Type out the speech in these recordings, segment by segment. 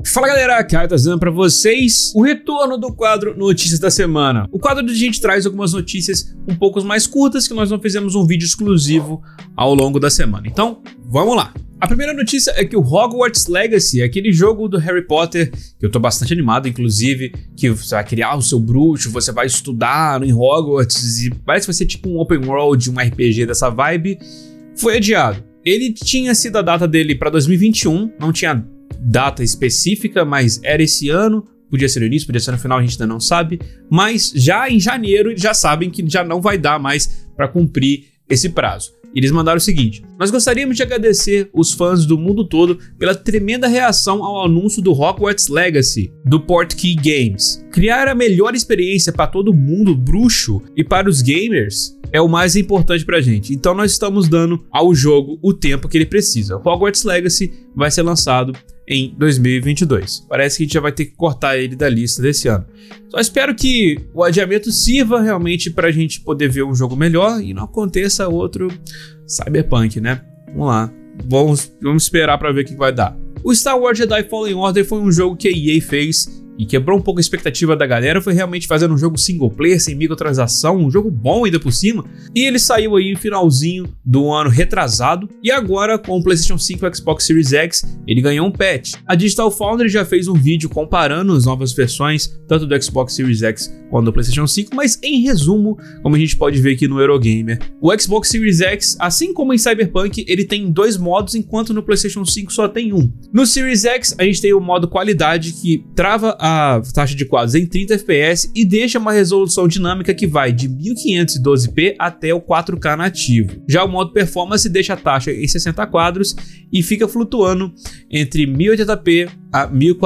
Fala galera, Caio trazendo pra vocês o retorno do quadro Notícias da Semana. O quadro onde a gente traz algumas notícias um pouco mais curtas que nós não fizemos um vídeo exclusivo ao longo da semana. Então, vamos lá. A primeira notícia é que o Hogwarts Legacy, aquele jogo do Harry Potter, que eu tô bastante animado, inclusive, que você vai criar o seu bruxo, você vai estudar em Hogwarts, e parece que vai ser tipo um open world, um RPG dessa vibe, foi adiado. Ele tinha sido a data dele pra 2021, não tinha data específica, mas era esse ano, podia ser no início, podia ser no final, a gente ainda não sabe, mas já em janeiro já sabem que já não vai dar mais para cumprir esse prazo. Eles mandaram o seguinte: nós gostaríamos de agradecer os fãs do mundo todo pela tremenda reação ao anúncio do Hogwarts Legacy, do Portkey Games. Criar a melhor experiência para todo mundo bruxo e para os gamers é o mais importante pra gente, então nós estamos dando ao jogo o tempo que ele precisa. O Hogwarts Legacy vai ser lançado em 2022. Parece que a gente já vai ter que cortar ele da lista desse ano. Só espero que o adiamento sirva realmente pra gente poder ver um jogo melhor e não aconteça outro Cyberpunk, né? Vamos lá, vamos esperar pra ver o que vai dar. O Star Wars Jedi Fallen Order foi um jogo que a EA fez e quebrou um pouco a expectativa da galera. Foi realmente fazendo um jogo single player, sem microtransação, um jogo bom ainda por cima. E ele saiu aí no finalzinho do ano retrasado. E agora, com o PlayStation 5 e o Xbox Series X, ele ganhou um patch. A Digital Foundry já fez um vídeo comparando as novas versões, tanto do Xbox Series X quanto do PlayStation 5. Mas em resumo, como a gente pode ver aqui no Eurogamer, o Xbox Series X, assim como em Cyberpunk, ele tem dois modos, enquanto no PlayStation 5 só tem um. No Series X, a gente tem o modo qualidade, que trava a taxa de quadros em 30 fps e deixa uma resolução dinâmica que vai de 1512p até o 4K nativo. Já o modo performance deixa a taxa em 60 quadros e fica flutuando entre 1080p a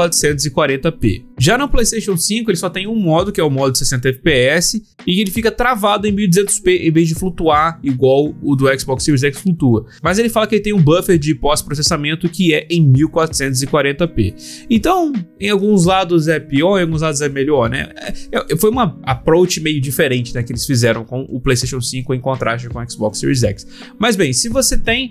1440p. Já no PlayStation 5 ele só tem um modo, que é o modo de 60 fps, e ele fica travado em 1200p em vez de flutuar igual o do Xbox Series X flutua. Mas ele fala que ele tem um buffer de pós-processamento que é em 1440p. Então, em alguns lados é pior, em alguns lados é melhor, né? Foi uma approach meio diferente, né, que eles fizeram com o PlayStation 5 em contraste com o Xbox Series X. Mas bem, se você tem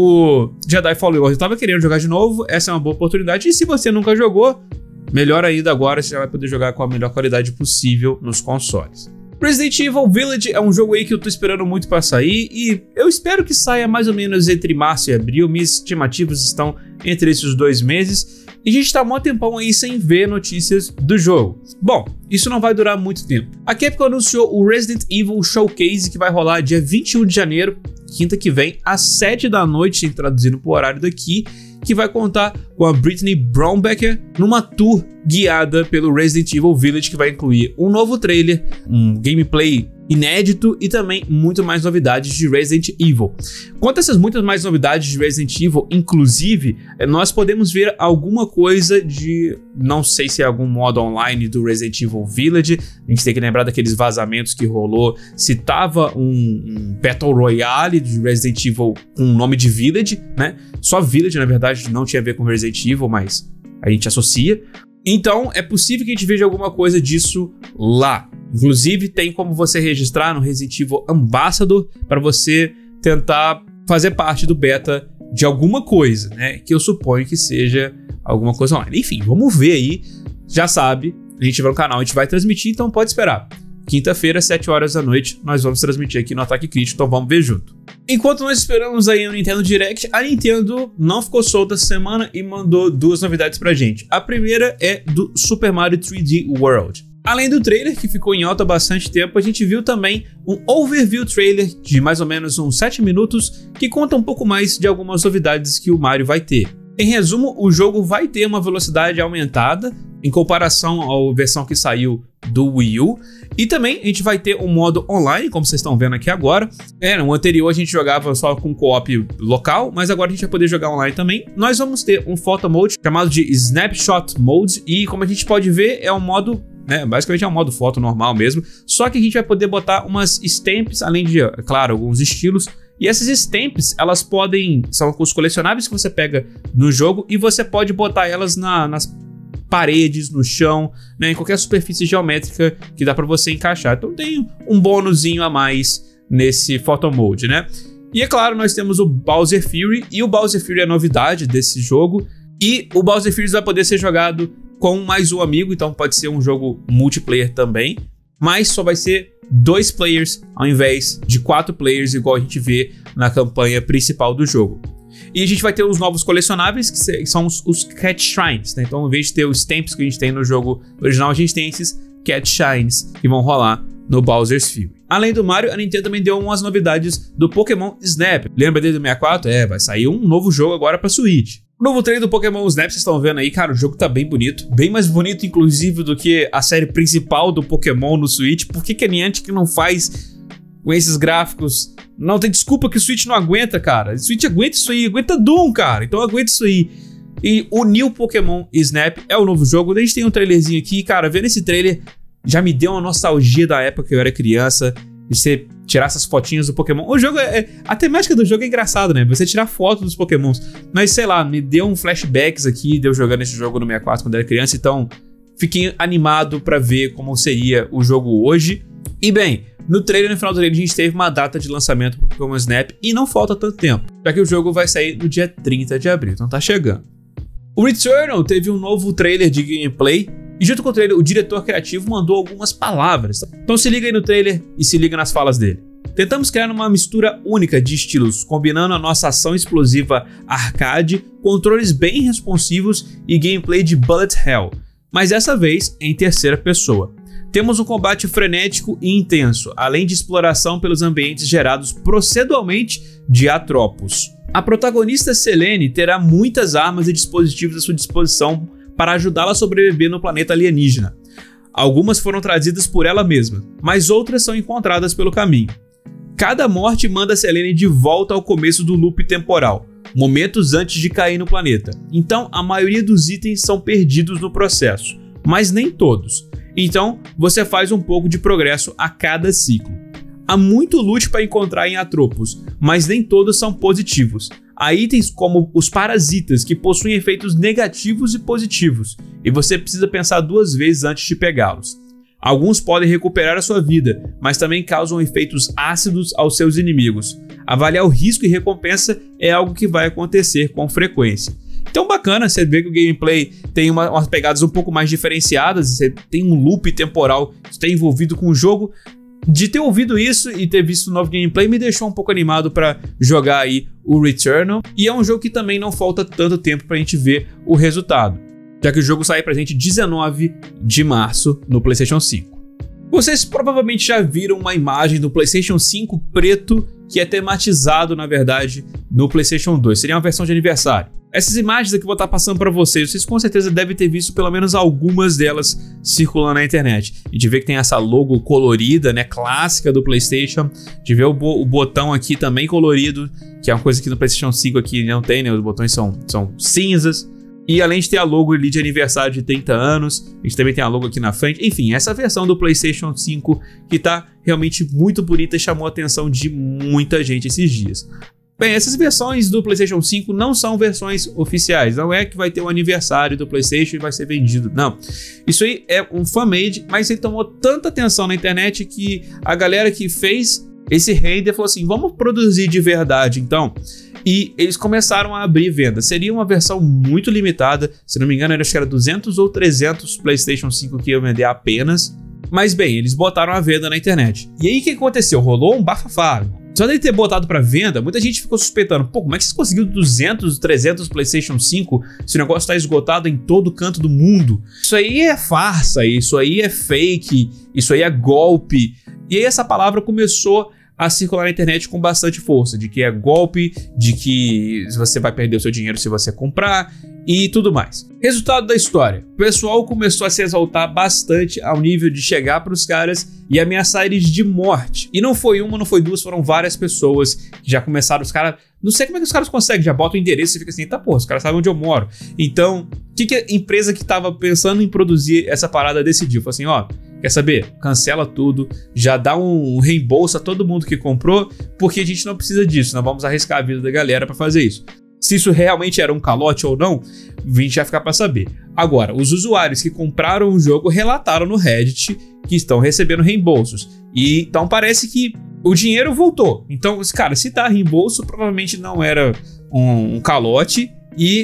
o Jedi Fallen Order e estava querendo jogar de novo, essa é uma boa oportunidade. E se você nunca jogou, melhor ainda, agora você já vai poder jogar com a melhor qualidade possível nos consoles. Resident Evil Village é um jogo aí que eu tô esperando muito para sair e eu espero que saia mais ou menos entre março e abril. Minhas estimativas estão entre esses 2 meses e a gente tá há um tempão aí sem ver notícias do jogo. Bom, isso não vai durar muito tempo. A Capcom anunciou o Resident Evil Showcase, que vai rolar dia 21 de janeiro, quinta que vem, às 7 da noite, traduzindo pro horário daqui, que vai contar com a Brittany Brombecker numa tour guiada pelo Resident Evil Village, que vai incluir um novo trailer, um gameplay inédito e também muito mais novidades de Resident Evil. Quanto a essas muitas mais novidades de Resident Evil, inclusive, nós podemos ver alguma coisa de, não sei se é algum modo online do Resident Evil Village. A gente tem que lembrar daqueles vazamentos que rolou, se tava um Battle Royale de Resident Evil com o nome de Village, né? Só Village, na verdade, não tinha a ver com Resident Evil, mas a gente associa. Então, é possível que a gente veja alguma coisa disso lá. Inclusive, tem como você registrar no Resident Evil Ambassador para você tentar fazer parte do beta de alguma coisa, né? Que eu suponho que seja alguma coisa online. Enfim, vamos ver aí. Já sabe, a gente vai no canal, a gente vai transmitir, então pode esperar. Quinta-feira, 7 horas da noite, nós vamos transmitir aqui no Ataque Crítico, então vamos ver junto. Enquanto nós esperamos aí no Nintendo Direct, a Nintendo não ficou solta essa semana e mandou 2 novidades pra gente. A primeira é do Super Mario 3D World. Além do trailer, que ficou em alta há bastante tempo, a gente viu também um overview trailer de mais ou menos uns 7 minutos, que conta um pouco mais de algumas novidades que o Mario vai ter. Em resumo, o jogo vai ter uma velocidade aumentada em comparação à versão que saiu do Wii U. E também a gente vai ter um modo online, como vocês estão vendo aqui agora. No anterior a gente jogava só com co-op local, mas agora a gente vai poder jogar online também. Nós vamos ter um photo mode chamado de Snapshot Mode. E como a gente pode ver, é um modo, basicamente é um modo foto normal mesmo. Só que a gente vai poder botar umas stamps, além de, claro, alguns estilos. E essas stamps, elas são os colecionáveis que você pega no jogo e você pode botar elas nas paredes, no chão, em qualquer superfície geométrica que dá para você encaixar. Então tem um bônusinho a mais nesse Photo Mode, né? E é claro, nós temos o Bowser Fury, e o Bowser Fury é a novidade desse jogo. E o Bowser Fury vai poder ser jogado com mais um amigo, então pode ser um jogo multiplayer também, mas só vai ser 2 players ao invés de 4 players, igual a gente vê na campanha principal do jogo. E a gente vai ter os novos colecionáveis, que são os Cat Shrines, né? Então, ao invés de ter os stamps que a gente tem no jogo original, a gente tem esses Cat Shrines que vão rolar no Bowser's Fury. Além do Mario, a Nintendo também deu umas novidades do Pokémon Snap. Lembra dele do 64? Vai sair um novo jogo agora pra Switch. O novo trailer do Pokémon Snap, vocês estão vendo aí, cara, o jogo tá bem bonito. Bem mais bonito, inclusive, do que a série principal do Pokémon no Switch. Por que a Niantic não faz com esses gráficos? Não tem desculpa que o Switch não aguenta, cara. O Switch aguenta isso aí, aguenta Doom, cara. Então aguenta isso aí. E o New Pokémon Snap é o novo jogo. A gente tem um trailerzinho aqui, cara, vendo esse trailer já me deu uma nostalgia da época que eu era criança. De você tirar essas fotinhas do Pokémon. O jogo a temática do jogo é engraçada, né? Você tirar fotos dos Pokémons. Mas sei lá, me deu um flashbacks aqui de eu jogando esse jogo no 64 quando eu era criança. Então fiquei animado pra ver como seria o jogo hoje. E bem, no trailer, no final do trailer, a gente teve uma data de lançamento pro Pokémon Snap. E não falta tanto tempo, já que o jogo vai sair no dia 30 de abril. Então tá chegando. O Returnal teve um novo trailer de gameplay. E junto com o trailer, o diretor criativo mandou algumas palavras. Então se liga aí no trailer e se liga nas falas dele. Tentamos criar uma mistura única de estilos, combinando a nossa ação explosiva arcade, controles bem responsivos e gameplay de bullet hell, mas dessa vez em terceira pessoa. Temos um combate frenético e intenso, além de exploração pelos ambientes gerados proceduralmente de Atropos. A protagonista Selene terá muitas armas e dispositivos à sua disposição para ajudá-la a sobreviver no planeta alienígena. Algumas foram trazidas por ela mesma, mas outras são encontradas pelo caminho. Cada morte manda Selene de volta ao começo do loop temporal, momentos antes de cair no planeta. Então, a maioria dos itens são perdidos no processo, mas nem todos. Então, você faz um pouco de progresso a cada ciclo. Há muito loot para encontrar em Atropos, mas nem todos são positivos. Há itens como os parasitas, que possuem efeitos negativos e positivos, e você precisa pensar 2 vezes antes de pegá-los. Alguns podem recuperar a sua vida, mas também causam efeitos ácidos aos seus inimigos. Avaliar o risco e recompensa é algo que vai acontecer com frequência. Então bacana, você vê que o gameplay tem umas pegadas um pouco mais diferenciadas, você tem um loop temporal que está envolvido com o jogo. De ter ouvido isso e ter visto o novo gameplay me deixou um pouco animado para jogar aí o Returnal. E é um jogo que também não falta tanto tempo pra gente ver o resultado, já que o jogo sai pra gente 19 de março no PlayStation 5. Vocês provavelmente já viram uma imagem do PlayStation 5 preto que é tematizado, na verdade, no PlayStation 2. Seria uma versão de aniversário. Essas imagens aqui eu vou estar passando para vocês com certeza devem ter visto pelo menos algumas delas circulando na internet. A gente vê que tem essa logo colorida, né, clássica do PlayStation. A gente vê o botão aqui também colorido, que é uma coisa que no PlayStation 5 aqui não tem, né, os botões são cinzas. E além de ter a logo ali de aniversário de 30 anos, a gente também tem a logo aqui na frente. Enfim, essa versão do PlayStation 5 que tá realmente muito bonita e chamou a atenção de muita gente esses dias. Bem, essas versões do PlayStation 5 não são versões oficiais, não é que vai ter o aniversário do PlayStation e vai ser vendido, não. Isso aí é um fan-made, mas ele tomou tanta atenção na internet que a galera que fez esse render falou assim, vamos produzir de verdade então. E eles começaram a abrir venda. Seria uma versão muito limitada, se não me engano, acho que era 200 ou 300 PlayStation 5 que iam vender apenas. Mas bem, eles botaram a venda na internet. E aí o que aconteceu? Rolou um bafafá. Só de ter botado para venda, muita gente ficou suspeitando. Pô, como é que vocês conseguiram 200, 300 PlayStation 5 se o negócio está esgotado em todo canto do mundo? Isso aí é farsa, isso aí é fake, isso aí é golpe. E aí essa palavra começou a circular na internet com bastante força, de que é golpe, de que você vai perder o seu dinheiro se você comprar e tudo mais. Resultado da história, o pessoal começou a se exaltar bastante ao nível de chegar para os caras e ameaçar eles de morte. E não foi uma, não foi duas, foram várias pessoas que já começaram, os caras, não sei como é que os caras conseguem, já botam o endereço e fica assim, tá porra, os caras sabem onde eu moro. Então, o que a empresa que estava pensando em produzir essa parada decidiu? Falou assim, ó, quer saber? Cancela tudo, já dá um reembolso a todo mundo que comprou, porque a gente não precisa disso, não vamos arriscar a vida da galera para fazer isso. Se isso realmente era um calote ou não, a gente vai ficar para saber. Agora, os usuários que compraram o jogo relataram no Reddit que estão recebendo reembolsos. E então parece que o dinheiro voltou. Então, cara, se dá reembolso, provavelmente não era um calote e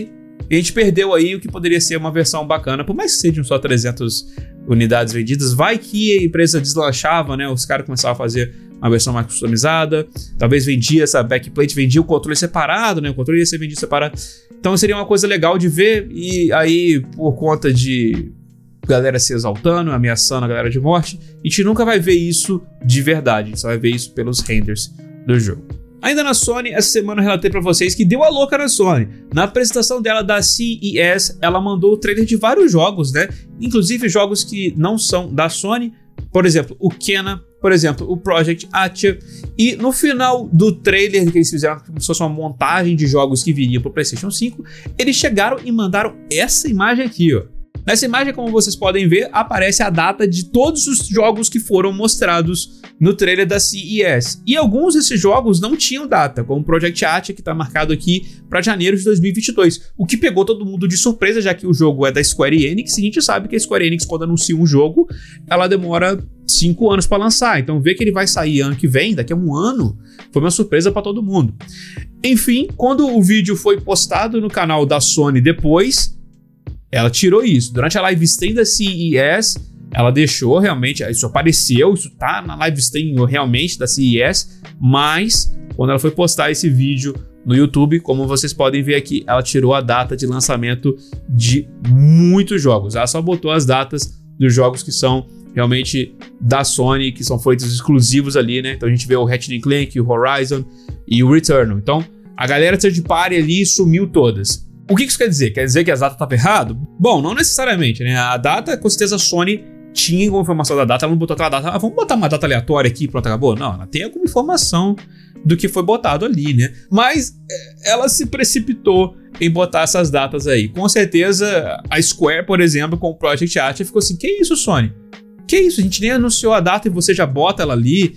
E a gente perdeu aí o que poderia ser uma versão bacana, por mais que sejam só 300 unidades vendidas, vai que a empresa deslanchava, né? Os caras começavam a fazer uma versão mais customizada, talvez vendia essa backplate, vendia o controle separado, né? O controle ia ser vendido separado. Então seria uma coisa legal de ver, e aí por conta de galera se exaltando, ameaçando a galera de morte, a gente nunca vai ver isso de verdade, a gente só vai ver isso pelos renders do jogo. Ainda na Sony, essa semana eu relatei pra vocês que deu a louca na Sony. Na apresentação dela da CES, ela mandou o trailer de vários jogos, né? Inclusive jogos que não são da Sony. Por exemplo, o Kena, por exemplo, o Project Atia. E no final do trailer que eles fizeram, como se fosse uma montagem de jogos que viriam pro PlayStation 5, eles chegaram e mandaram essa imagem aqui, ó. Nessa imagem, como vocês podem ver, aparece a data de todos os jogos que foram mostrados no trailer da CES. E alguns desses jogos não tinham data, como o Project Atia, que está marcado aqui para janeiro de 2022. O que pegou todo mundo de surpresa, já que o jogo é da Square Enix. E a gente sabe que a Square Enix, quando anuncia um jogo, ela demora 5 anos para lançar. Então ver que ele vai sair ano que vem, daqui a um ano, foi uma surpresa para todo mundo. Enfim, quando o vídeo foi postado no canal da Sony depois, ela tirou isso. Durante a live stream da CES, ela deixou realmente, isso apareceu, isso tá na live stream realmente da CES, mas quando ela foi postar esse vídeo no YouTube, como vocês podem ver aqui, ela tirou a data de lançamento de muitos jogos. Ela só botou as datas dos jogos que são realmente da Sony, que são feitos exclusivos ali, né? Então a gente vê o Ratchet & Clank, o Horizon e o Returnal. Então a galera third party ali sumiu todas. O que isso quer dizer? Quer dizer que as datas estavam erradas? Bom, não necessariamente, né? A data, com certeza a Sony tinha alguma informação da data, ela não botou aquela data, vamos botar uma data aleatória aqui, pronto, acabou. Não, ela tem alguma informação do que foi botado ali, né? Mas ela se precipitou em botar essas datas aí. Com certeza, a Square, por exemplo, com o Project Atia, ficou assim, que isso, Sony? Que isso? A gente nem anunciou a data e você já bota ela ali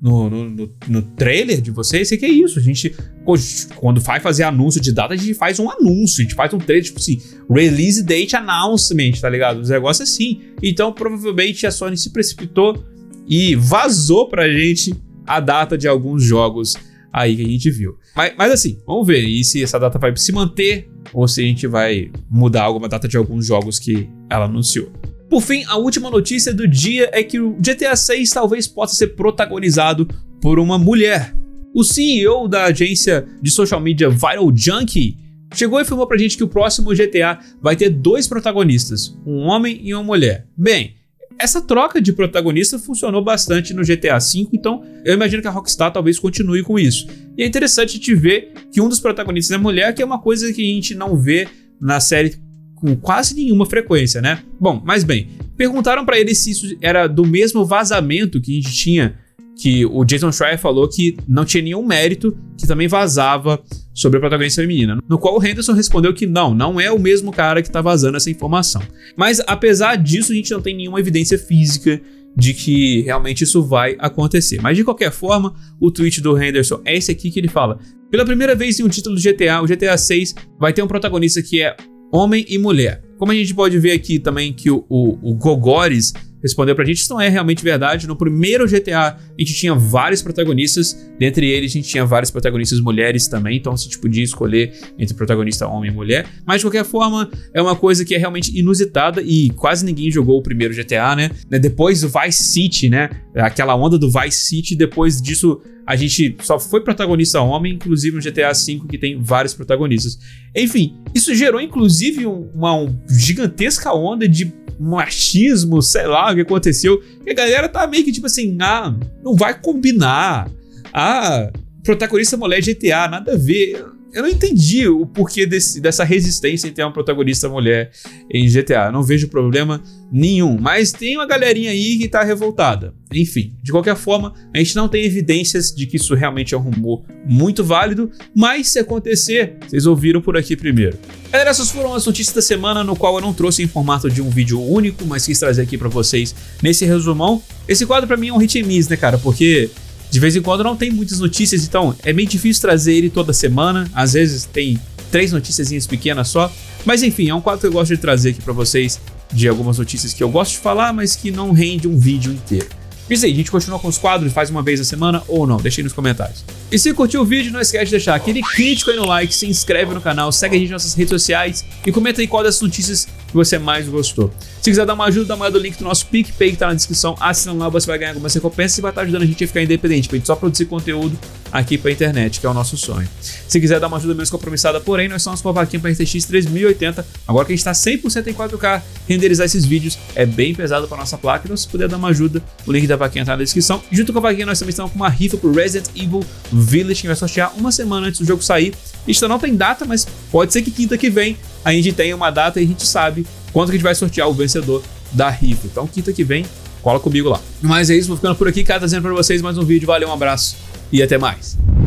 no trailer de vocês? Que é isso? A gente, quando vai fazer anúncio de data, a gente faz um anúncio, a gente faz um trailer, tipo assim, release date announcement, tá ligado? Os negócios assim. Então, provavelmente, a Sony se precipitou e vazou pra gente a data de alguns jogos aí que a gente viu. Mas assim, vamos ver e se essa data vai se manter ou se a gente vai mudar alguma data de alguns jogos que ela anunciou. Por fim, a última notícia do dia é que o GTA 6 talvez possa ser protagonizado por uma mulher. O CEO da agência de social media Viral Junkie chegou e afirmou pra gente que o próximo GTA vai ter 2 protagonistas, um homem e uma mulher. Bem, essa troca de protagonista funcionou bastante no GTA V, então eu imagino que a Rockstar talvez continue com isso. E é interessante te ver que um dos protagonistas é mulher, que é uma coisa que a gente não vê na série com quase nenhuma frequência, né? Bom, mas bem, perguntaram pra ele se isso era do mesmo vazamento que a gente tinha, que o Jason Schreier falou que não tinha nenhum mérito, que também vazava sobre a protagonista feminina, no qual o Henderson respondeu que não é o mesmo cara que tá vazando essa informação. Mas apesar disso, a gente não tem nenhuma evidência física de que realmente isso vai acontecer. Mas de qualquer forma, o tweet do Henderson é esse aqui que ele fala: pela primeira vez em um título do GTA, o GTA 6 vai ter um protagonista que é homem e mulher. Como a gente pode ver aqui também que o Gogores respondeu pra gente, isso não é realmente verdade. No primeiro GTA a gente tinha vários protagonistas, dentre eles a gente tinha vários protagonistas mulheres também, então a gente podia escolher entre protagonista homem e mulher, mas de qualquer forma é uma coisa que é realmente inusitada e quase ninguém jogou o primeiro GTA, né? Depois do Vice City, né? Aquela onda do Vice City, depois disso a gente só foi protagonista homem, inclusive no GTA V que tem vários protagonistas. Enfim, isso gerou inclusive uma gigantesca onda de machismo, sei lá o que aconteceu. E a galera tá meio que tipo assim, não vai combinar. Protagonista mulher GTA, nada a ver. Eu não entendi o porquê dessa resistência em ter uma protagonista mulher em GTA. Eu não vejo problema nenhum. Mas tem uma galerinha aí que tá revoltada. Enfim, de qualquer forma, a gente não tem evidências de que isso realmente é um rumor muito válido. Mas se acontecer, vocês ouviram por aqui primeiro. Galera, essas foram as notícias da semana, no qual eu não trouxe em formato de um vídeo único, mas quis trazer aqui pra vocês nesse resumão. Esse quadro pra mim é um hit and miss, né, cara? Porque de vez em quando não tem muitas notícias, então é meio difícil trazer ele toda semana. Às vezes tem 3 noticiazinhas pequenas só. Mas enfim, é um quadro que eu gosto de trazer aqui pra vocês de algumas notícias que eu gosto de falar, mas que não rende um vídeo inteiro. Isso aí, a gente continua com os quadros, faz uma vez a semana ou não? Deixa aí nos comentários. E se curtiu o vídeo, não esquece de deixar aquele crítico aí no like, se inscreve no canal, segue a gente nas nossas redes sociais e comenta aí qual dessas notícias que você mais gostou. Se quiser dar uma ajuda, dá uma olhada no link do nosso PicPay que tá na descrição. Assinando lá, você vai ganhar algumas recompensas e vai estar ajudando a gente a ficar independente, pra gente só produzir conteúdo aqui pra internet, que é o nosso sonho. Se quiser dar uma ajuda menos compromissada, porém, nós somos com a vaquinha pra RTX 3080. Agora que a gente tá 100% em 4K, renderizar esses vídeos é bem pesado pra nossa placa, então se puder dar uma ajuda, o link da vaquinha tá na descrição. E junto com a vaquinha, nós também estamos com uma rifa pro Resident Evil Village, que vai sortear uma semana antes do jogo sair. Isto não tem data, mas pode ser que quinta que vem a gente tenha uma data e a gente sabe quando que a gente vai sortear o vencedor da rifa. Então, quinta que vem, cola comigo lá. Mas é isso, vou ficando por aqui, cara, trazendo pra vocês mais um vídeo. Valeu, um abraço e até mais.